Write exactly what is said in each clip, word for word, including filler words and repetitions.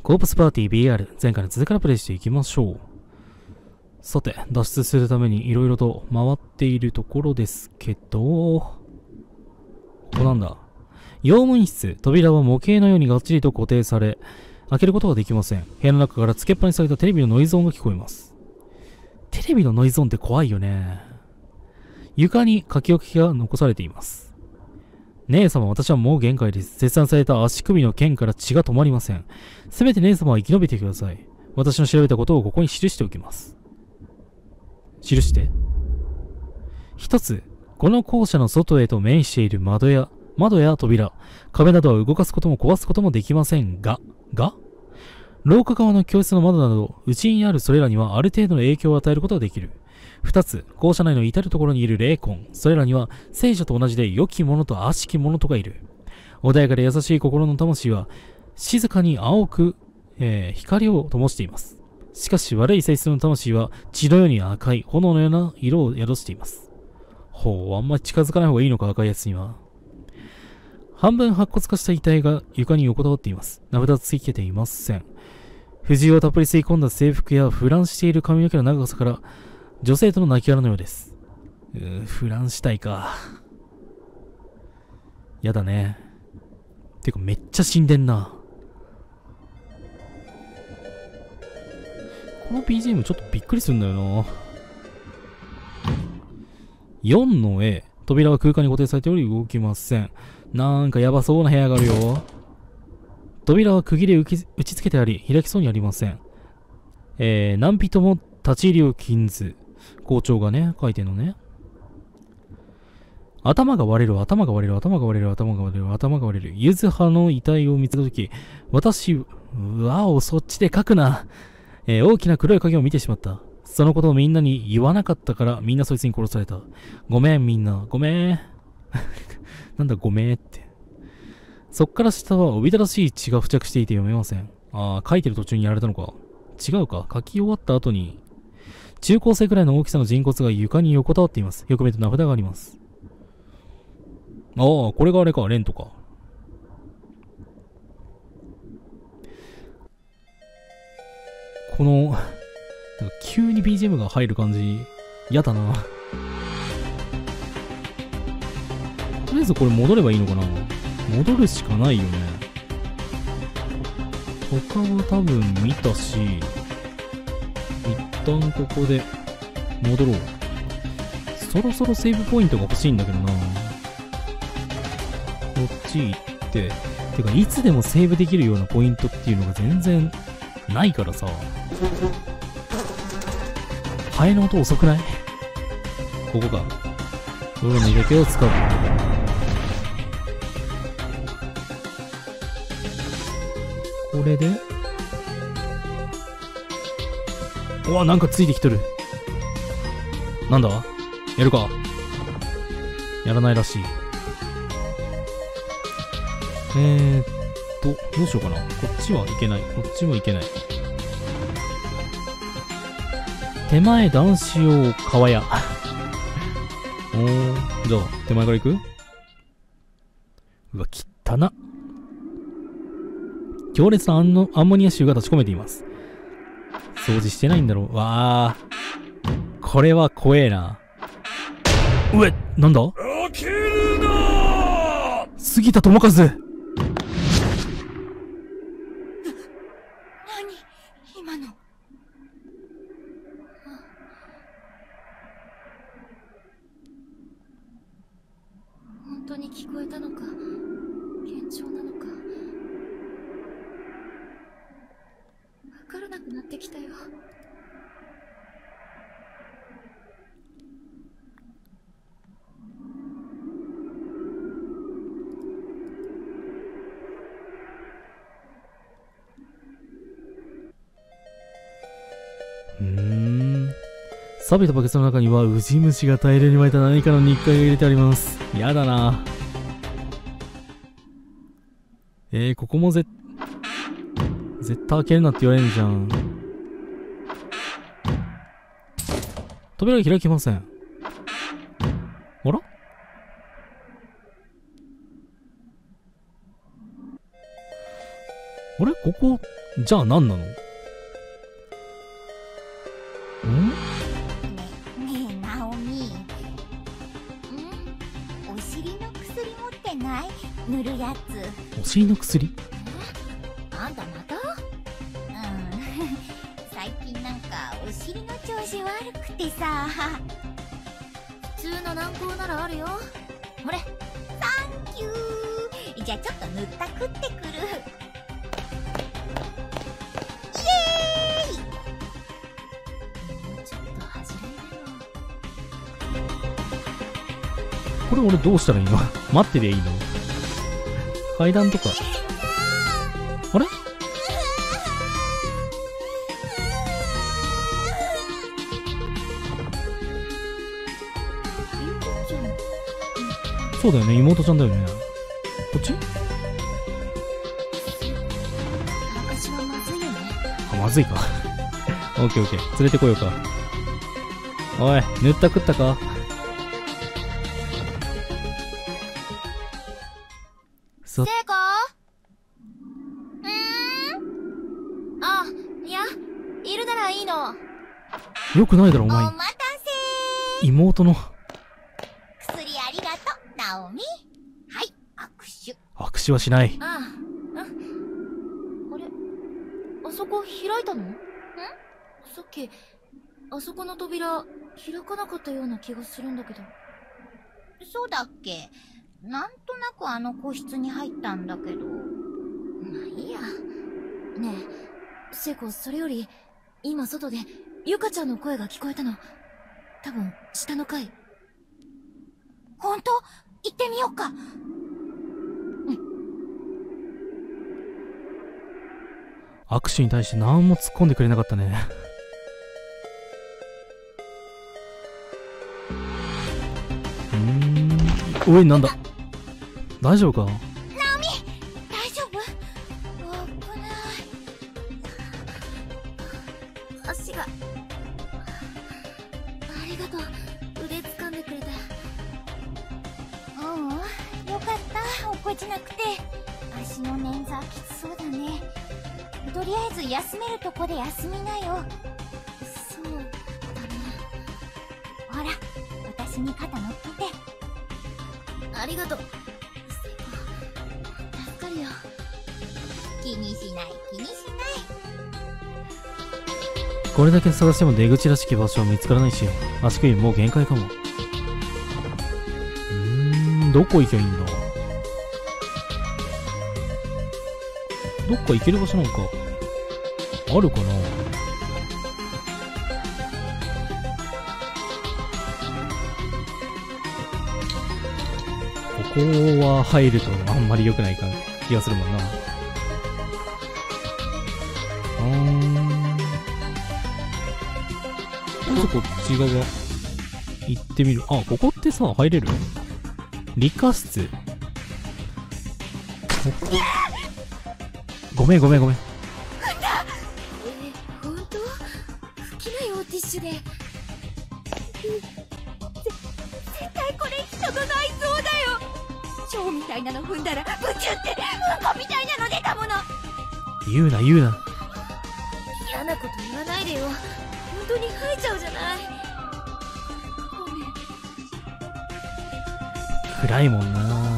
コープスパーティー ビーアール、前回の続きからプレイしていきましょう。さて、脱出するために色々と回っているところですけど、ここなんだ。用務員室、扉は模型のようにがっちりと固定され、開けることができません。部屋の中からつけっぱにされたテレビのノイズ音が聞こえます。テレビのノイズ音って怖いよね。床に書き置きが残されています。姉様、私はもう限界です。切断された足首の剣から血が止まりません。せめて姉様は生き延びてください。私の調べたことをここに記しておきます。記して。一つ、この校舎の外へと面している窓や、窓や扉、壁などは動かすことも壊すこともできませんが、が廊下側の教室の窓など、内にあるそれらにはある程度の影響を与えることができる。二つ、校舎内の至るところにいる霊魂、それらには聖女と同じで良き者と悪しき者とがいる。穏やかで優しい心の魂は、静かに青く、えー、光を灯しています。しかし悪い性質の魂は血のように赤い、炎のような色を宿しています。ほう、あんまり近づかない方がいいのか、赤いやつには。半分白骨化した遺体が床に横たわっています。名札ついけていません。藤をたっぷり吸い込んだ制服やフランしている髪の毛の長さから、女性との亡骸のようです。うー、フランしたいか。やだね。てかめっちゃ死んでんな。この ビージーエム ちょっとびっくりするんだよな。よんの A。扉は空間に固定されており動きません。なんかやばそうな部屋があるよ。扉は釘で打ち付けてあり、開きそうにありません。えー、何人も立ち入りを禁ず。校長がね、書いてんのね。頭が割れる、頭が割れる、頭が割れる、頭が割れる、頭が割れる。ゆず葉の遺体を見つけたとき、私、うわお、そっちで書くな。えー、大きな黒い影を見てしまった。そのことをみんなに言わなかったから、みんなそいつに殺された。ごめん、みんな。ごめん。なんだ、ごめんって。そっから下はおびただしい血が付着していて読めません。ああ、書いてる途中にやられたのか。違うか。書き終わった後に、中高生くらいの大きさの人骨が床に横たわっています。よく見ると名札があります。ああ、これがあれか。レントか。この、急に ビージーエム が入る感じ、嫌だな。とりあえずこれ戻ればいいのかな。戻るしかないよね。他は多分見たし、一旦ここで戻ろう。そろそろセーブポイントが欲しいんだけどな。こっち行って、てかいつでもセーブできるようなポイントっていうのが全然ないからさ。ハエの音遅くない？ここか。泥のだけを使う。これでうわ、なんかついてきとる。なんだ？やるか？やらないらしい。えーっと、どうしようかな。こっちはいけない。こっちもいけない。手前男子用川屋。おー、じゃあ、手前から行く？うわ、きったな。強烈なアンノアンモニア臭が立ち込めています。掃除してないんだろう。わー。これは怖えな。うえ、なんだ？ 開けるな！ 杉田智和。 何？今の。本当に聞こえたのか、幻聴なのか。わからなくなってきたよ。 うーん。錆びたバケツの中にはウジ虫が大量に湧いた何かの肉塊が入れてあります。やだな。えー、ここもぜ、絶対開けるなって言われるじゃん。扉が開きません。あら？ あれここ、じゃあ何なの？ん？ ねねえナオミ、ん？お尻の薬持ってない？塗るやつ。 お尻の薬？ あんたまた？ うん最近なんかお尻の調子悪くてさ。 普通の軟膏ならあるよ。ほれ。 サンキュー。じゃあちょっと塗ったくってくる。イエーイ。 もうちょっと走れこれ俺どうしたらいいの？待ってりゃいいの？階段とか。あれ？そうだよね、妹ちゃんだよね。こっち？ 私はまずいよね。 あ、まずいか。オッケーオッケー。連れてこようか。おい、塗った食ったか？そ、 聖子？うーん？あ、いや、いるならいいの。 よくないだろ、お前。 お待たせ。 妹の。 薬ありがとう、ナオミ。はい、握手。 握手はしない。 ああ、うん。あれ、あそこ開いたの？ん？さっき、あそこの扉、開かなかったような気がするんだけど。 そうだっけ？なんとなくあの個室に入ったんだけど。 まあいいや。ねえ、聖子、それより、今外で、ゆかちゃんの声が聞こえたの。多分、下の階。 ほんと？行ってみようか。 握手に対して何も突っ込んでくれなかったね。うーん。おい、なんだ？大丈夫か？ ナオミ、大丈夫？危ない。 足が。ありがとう。腕掴んでくれて。 うん、よかった。落っこちなくて。足の捻挫きつそうだね。とりあえず休めるとこで休みなよ。 そうだね。 ほら、私に肩乗っけて。 ありがとう。助かるよ。 気にしない、気にしない。 これだけ探しても出口らしき場所は見つからないし、足首もう限界かも。うーん、どこ行けばいいんだ？どっか行ける場所なんかあるかな？ここは入るとあんまり良くないか気がするもんな。うーん。まずこっち側行ってみる。あ、ここってさ、入れる？理科室。ごめんごめんごめん。 え、ほんと？拭きなよ、ティッシュで。 絶対これ人の内臓だよ。蝶みたいなの踏んだらブチュってうんこみたいなの出たもの。 言うな言うな。 嫌なこと言わないでよ。本当に吐いちゃうじゃない。ごめん。 暗いもんな。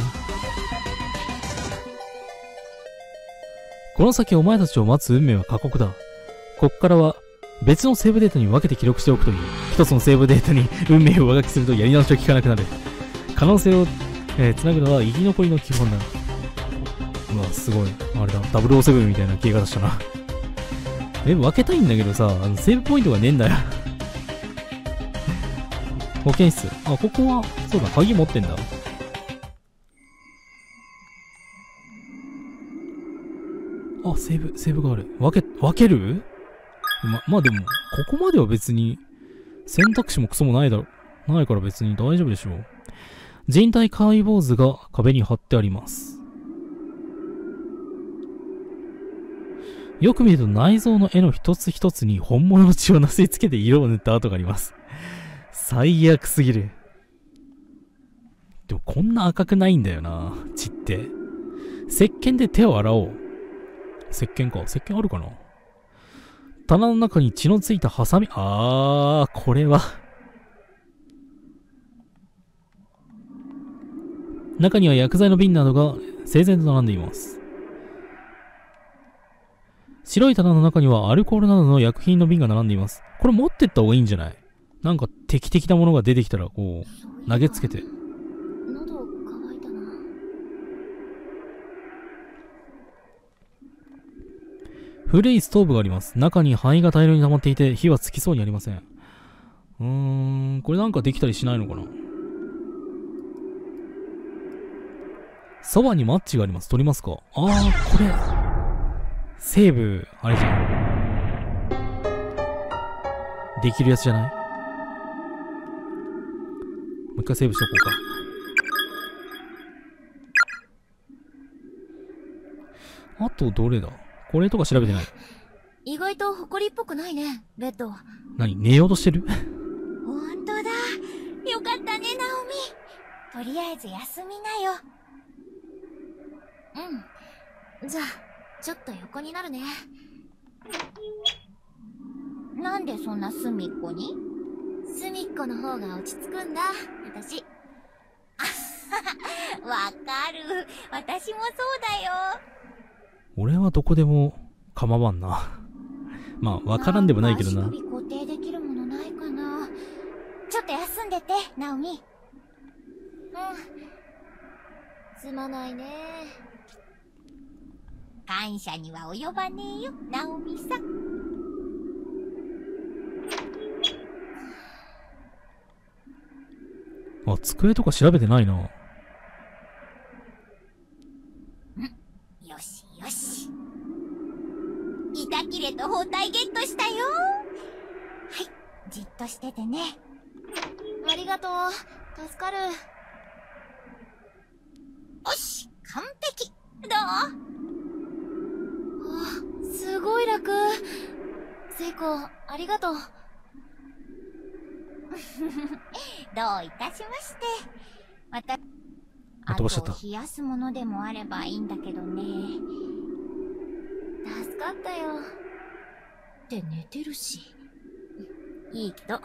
この先お前たちを待つ運命は過酷だ。こっからは別のセーブデータに分けて記録しておくといい。一つのセーブデータに運命を上書きするとやり直しを聞かなくなる。可能性を、えー、繋ぐのは生き残りの基本だ。うわ、すごい。あれだ。ダブルオーセブンみたいな消え方したな。え、分けたいんだけどさ、あのセーブポイントがねえんだよ。保健室。あ、ここは、そうだ、鍵持ってんだ。あ、セーブ、セーブがある。分け、分ける？ま、まあでも、ここまでは別に、選択肢もクソもないだろ、ないから別に大丈夫でしょう。人体解剖図が壁に貼ってあります。よく見ると内臓の絵の一つ一つに本物の血をなすりつけて色を塗った跡があります。最悪すぎる。でもこんな赤くないんだよな、血って。石鹸で手を洗おう。 石鹸か。石鹸あるかな。棚の中に血のついたハサミ。あー、これは。中には薬剤の瓶などが整然と並んでいます。白い棚の中にはアルコールなどの薬品の瓶が並んでいます。これ持ってった方がいいんじゃない？なんか敵的なものが出てきたらこう投げつけて。 喉乾いたな。 古いストーブがあります。中に灰が大量に溜まっていて火はつきそうにありません。うーん、これなんかできたりしないのかな。そばにマッチがあります。取りますか。あー、これセーブあれじゃん。できるやつじゃない？もう一回セーブしとこうか。あとどれだ？これとか調べてない。 意外と埃っぽくないね、ベッド。 何？寝ようとしてる？ ほんとだ。よかったね、ナオミ。とりあえず休みなよ。 うん。じゃあ、ちょっと横になるね。 なんでそんな隅っこに？ 隅っこの方が落ち着くんだ、私。 わかる。私もそうだよ。 俺はどこでも構わんな。まあ、わからんでもないけどな。 足首固定できるものないかな。ちょっと休んでて、ナオミ。 うん。すまないね。 感謝には及ばねえよ、ナオミさん。 あ、机とか調べてないな。 よしよし。板切れと包帯ゲットしたよ。はい、じっとしててね。 ありがとう。助かる。 よし、完璧。どう？ あ、すごい楽。セイコ、ありがとう。 どういたしまして。また、あと飛ばしちゃった。 冷やすものでもあればいいんだけどね。 助かったよ。って寝てるし。いいけど。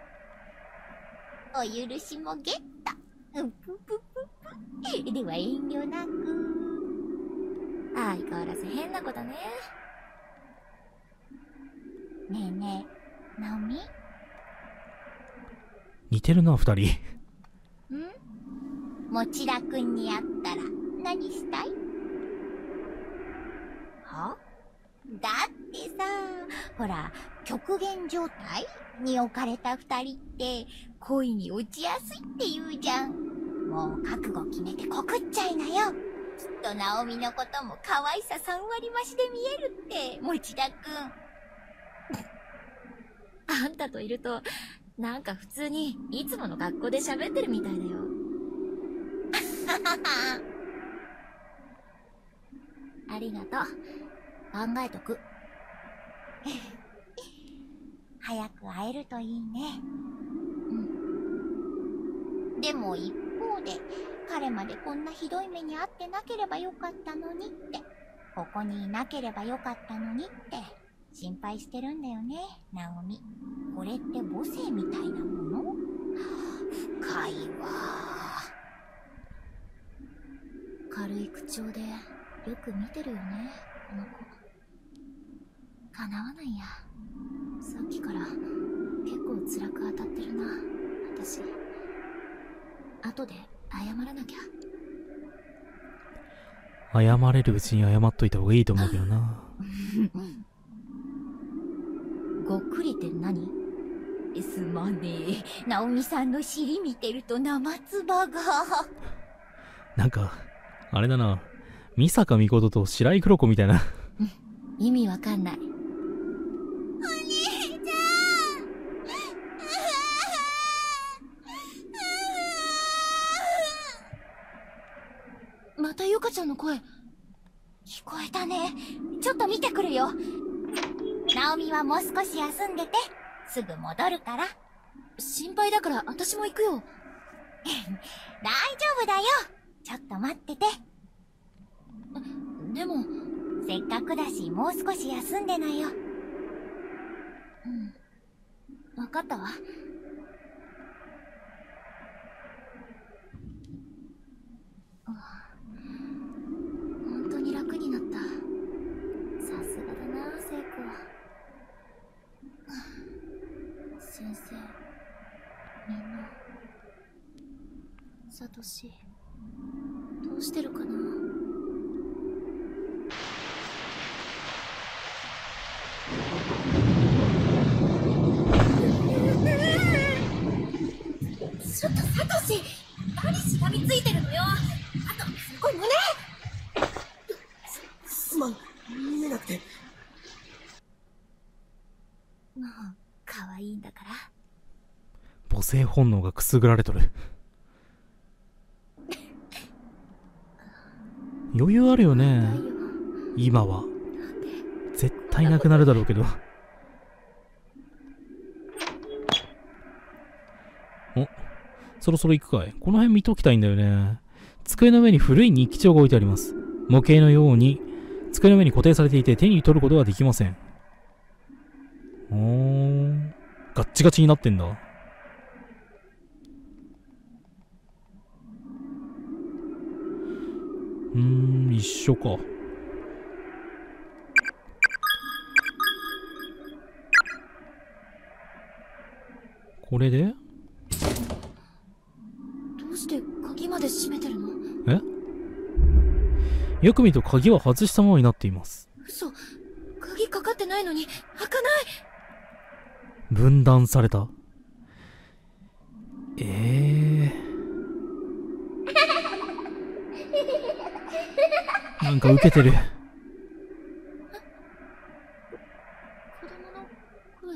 お許しもゲット。うんぷぷぷぷ。では遠慮なく。 相変わらず変な子だね。 ねえねえ、ナオミ？ 似てるな、二人。 ん？持田くんに会ったら何したい？は？だってさ、ほら、極限状態に置かれた二人って恋に落ちやすいって言うじゃん。もう覚悟決めて告っちゃいなよ。きっとナオミのことも可愛ささん割増しで見えるって、持田くん。 あんたといると、なんか普通にいつもの学校で喋ってるみたいだよ。ありがとう。考えとく。 早く会えるといいね。うん。でも一方で、彼までこんなひどい目に遭ってなければよかったのにって、ここにいなければよかったのにって、心配してるんだよね、ナオミ。これって母性みたいなもの？深いわ。 軽い口調でよく見てるよね、この子。叶わないや。さっきから結構辛く当たってるな、私。後で謝らなきゃ。 謝れるうちに謝っといた方がいいと思うけどな。 ごっくりって何？ すまねえ。ナオミさんの尻見てると生唾が。 なんか、あれだな。美坂美琴と白井黒子みたいな。 意味わかんない。 お姉ちゃん。またゆかちゃんの声。 聞こえたね。ちょっと見てくるよ。ナオミはもう少し休んでて。すぐ戻るから。 心配だから私も行くよ。 大丈夫だよ。ちょっと待ってて。 でも、 せっかくだしもう少し休んでなよ。 うん。わかったわ。本当に楽になった。さすがだな、聖子。先生、みんな、サトシ、どうしてるかな。ちょっとサトシ、何しがみついてるのよ。あとすごい胸。 すまん、見えなくて。 もう可愛いんだから。 母性本能がくすぐられとる。余裕あるよね今は。絶対なくなるだろうけど。お、そろそろ行くかい。この辺見ときたいんだよね。机の上に古い日記帳が置いてあります。模型のように机の上に固定されていて手に取ることはできません。おー、ガッチガチになってんだ。うーん、一緒か。これで？ どうして鍵まで閉めてるの？ え？よく見ると鍵は外したままになっています。 嘘、鍵かかってないのに開かない。 分断された。えー、なんかウケてる。 子供の声。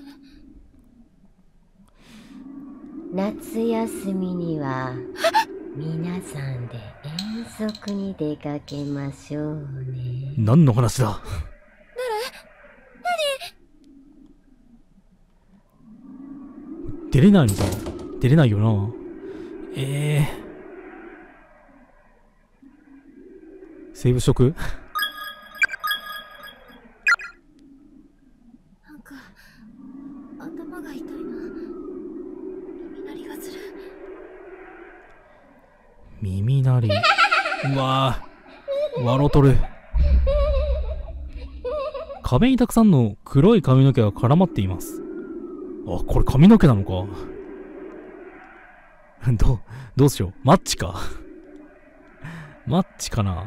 夏休みには皆さんで遠足に出かけましょうね。 何の話だ？出れないのか？出れないよな。ええー。セーブしとく？ なんか頭が痛いな。耳鳴りがする。 耳鳴り。うわぁ、笑うとる。壁にたくさんの黒い髪の毛が絡まっています。あ、これ髪の毛なのか。どう、どうしよう。マッチか。マッチかな。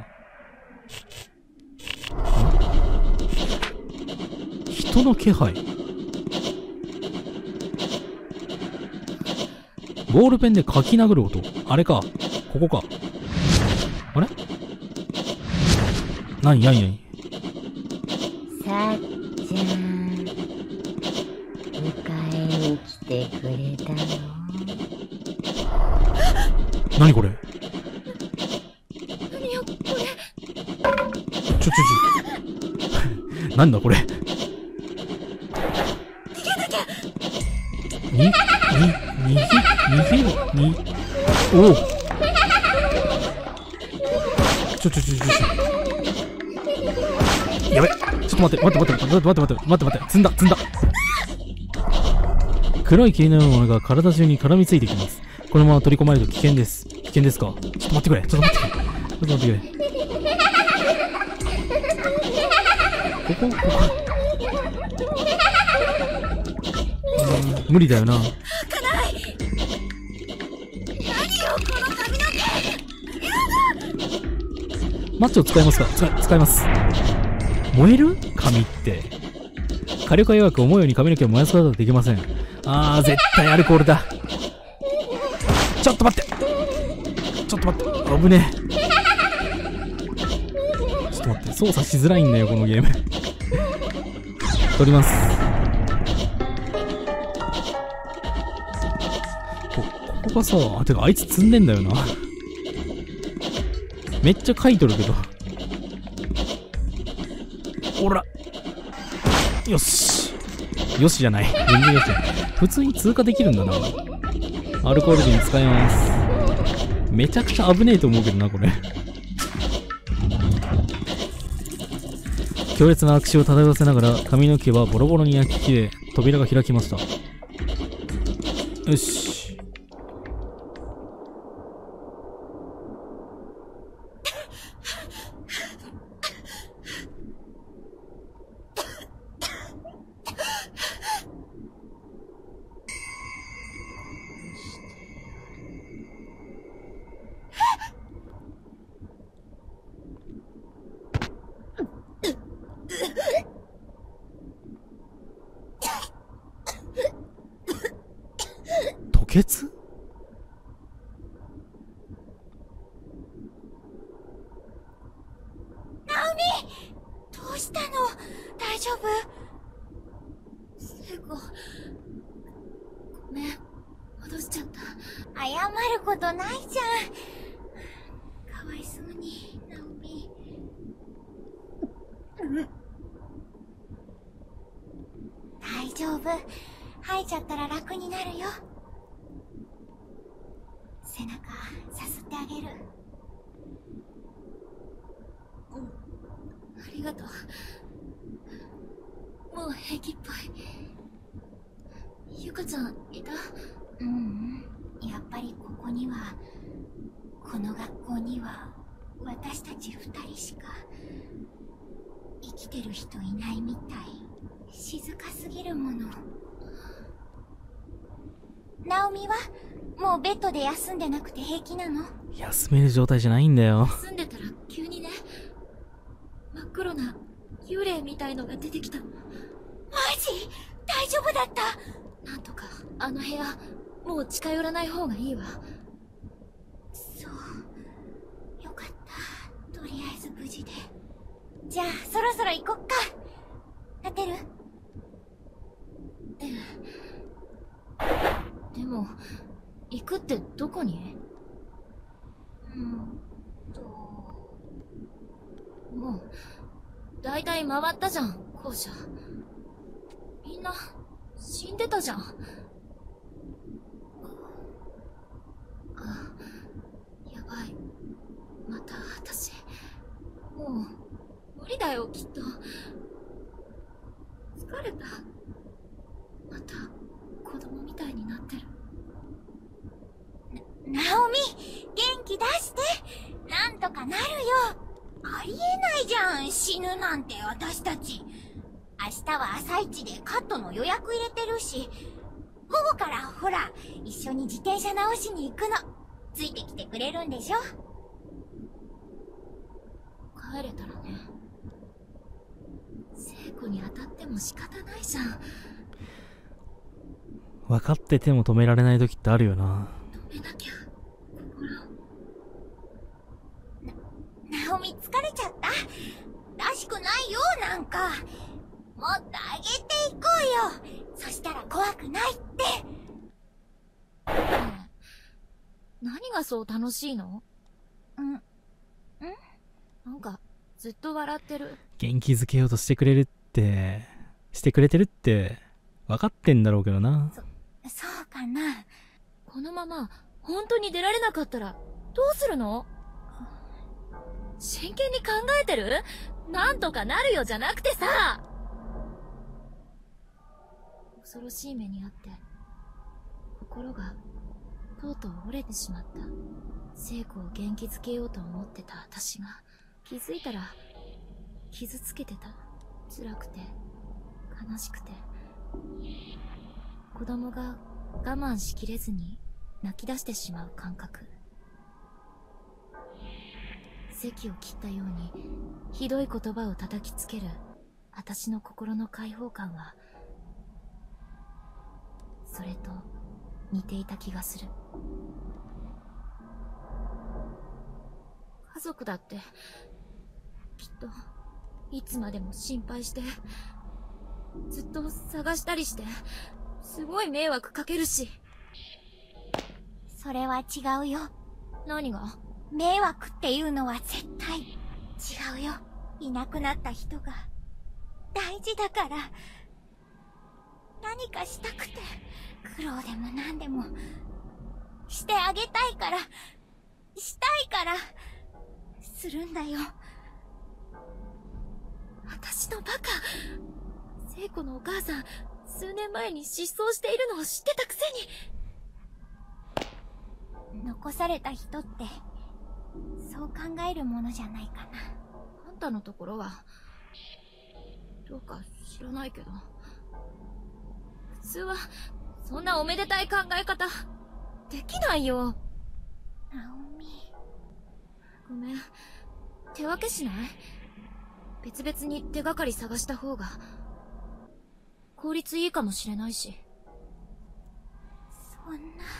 人の気配。ボールペンで書き殴る音。あれか。ここか。あれ？なになになに？ さっちゃん、迎えに来てくれたの？ なにこれ？ 何よこれ。 ちょちょちょ。なんだこれ。に、に、にぎ、にぎ、に、おお。ちょちょちょちょちょ。やべ。ちょっと待って、待って待って、待って待って、待って待って、待って待って、積んだ、積んだ。黒い霧のようなものが体中に絡みついてきます。このまま取り込まれると危険です。危険ですか？ちょっと待ってくれ、ちょっと待ってくれ。ちょっと待ってくれ。ここ、ここ。無理だよな。 開かない。何よこの髪の毛。 マッチを使いますか？使い、使います。燃える？髪って。火力が弱く思うように髪の毛を燃やすことはできません。あー、絶対アルコールだ。ちょっと待って。ちょっと待って。危ねえ。ちょっと待って。操作しづらいんだよ、このゲーム。取ります。こ、ここがさ、あ、てかあいつ積んでんだよな。めっちゃ書いとるけど。ほら。よし。よしじゃない。全然よしじゃない。普通に通過できるんだな。アルコール瓶使います。めちゃくちゃ危ねえと思うけどな、これ。 強烈な悪臭を漂わせながら髪の毛はボロボロに焼き切れ、扉が開きました。よし。吐血？ ナオミ、どうしたの？大丈夫？聖子、ごめん、戻しちゃった。謝ることないじゃん。かわいそうに、ナオミ。大丈夫。吐いちゃったら楽になるよ。背中さすってあげる。うん、ありがとう。もう平気っぽい。ゆかちゃんいた？うんうん、やっぱりここには、この学校には私たち二人しか生きてる人いないみたい。静かすぎるもの。ナオミはもうベッドで休んでなくて平気なの？ 休める状態じゃないんだよ。 休んでたら急にね、真っ黒な幽霊みたいのが出てきたの。マジ？大丈夫だった？ なんとかあの部屋もう近寄らない方がいいわ。 そう、よかった。とりあえず無事で。じゃあそろそろ行こっか。立てる？ ええ。でも行くってどこに？うんともうだいたい回ったじゃん、校舎。みんな死んでたじゃん。あ、やばい。また私もう無理だよ、きっと。疲れた。また子供みたいになってる。 な、ナオミ、元気出して。なんとかなるよ。ありえないじゃん、死ぬなんて私たち。明日は朝一でカットの予約入れてるし、午後からほら、一緒に自転車直しに行くの。ついてきてくれるんでしょ？ 帰れたらね。聖子に当たっても仕方ないじゃん。 分かってても止められない時ってあるよな。 止めなきゃ、心。 な、ナオミ疲れちゃった？らしくないよ、なんか。もっと上げていこうよ。そしたら怖くないって。 ねえ、何がそう楽しいの？ ん？ん？ なんか、ずっと笑ってる。 元気づけようとしてくれるって、してくれてるって、分かってんだろうけどな。 そ、そうかな。 このまま、本当に出られなかったら、どうするの？真剣に考えてる？なんとかなるよじゃなくてさ！恐ろしい目にあって、心が、とうとう折れてしまった。聖子を元気づけようと思ってた私が、気づいたら、傷つけてた。辛くて、悲しくて。子供が我慢しきれずに泣き出してしまう感覚。席を切ったように、ひどい言葉を叩きつける私の心の解放感は、それと似ていた気がする。家族だってきっといつまでも心配して、ずっと探したりして、すごい迷惑かけるし。 それは違うよ。 何が？ 迷惑っていうのは絶対違うよ。いなくなった人が大事だから。何かしたくて、苦労でも何でもしてあげたいから、したいからするんだよ。 私のバカ。聖子のお母さん、数年前に失踪しているのを知ってたくせに。 残された人って、そう考えるものじゃないかな。 あんたのところは、どうか知らないけど。普通は、そんなおめでたい考え方、できないよ。 ナオミ。 ごめん。手分けしない？別々に手がかり探した方が、効率いいかもしれないし。 そんな。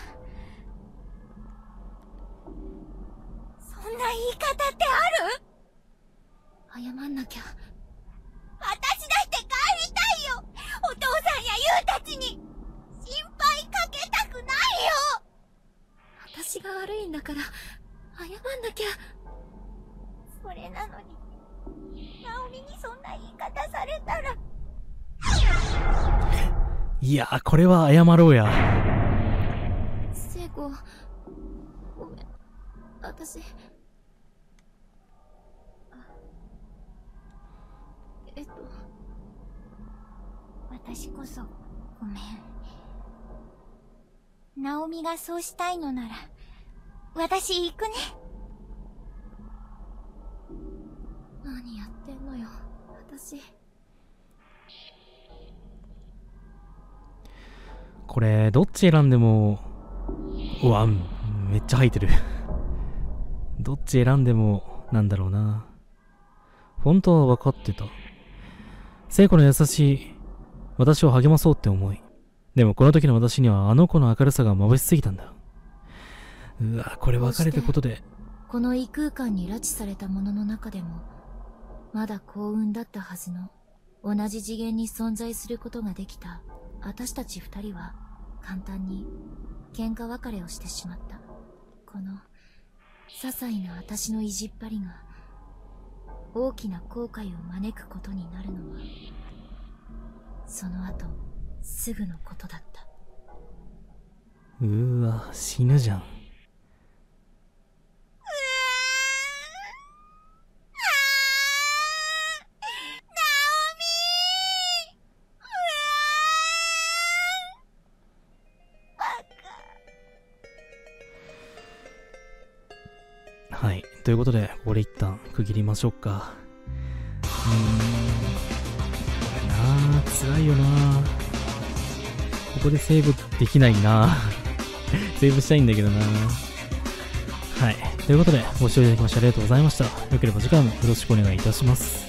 そんな言い方ってある？ 謝んなきゃ。 私だって帰りたいよ！お父さんやユウたちに！心配かけたくないよ！ 私が悪いんだから、謝んなきゃ。 それなのに、ナオミにそんな言い方されたら。 いやー、これは謝ろうや。 聖子、ごめん。私、えっと、 私こそ、ごめん。ナオミがそうしたいのなら、私行くね。 何やってんのよ、私。 これ、どっち選んでも、うわ、めっちゃ吐いてる。どっち選んでも、なんだろうな。本当は分かってた。聖子の優しい、私を励まそうって思い。でもこの時の私にはあの子の明るさが眩しすぎたんだ。うわ、これ別れたことで。 この異空間に拉致されたものの中でも、まだ幸運だったはずの、同じ次元に存在することができた私たち二人は、簡単に喧嘩別れをしてしまった。この、些細な私の意地っ張りが、大きな後悔を招くことになるのは、その後、すぐのことだった。 うーわ、死ぬじゃん。はい。ということで、これ一旦区切りましょうか。うーん。なあ、辛いよな。ここでセーブできないな。セーブしたいんだけどな。はい。ということで、ご視聴いただきましてありがとうございました。よければ次回もよろしくお願いいたします。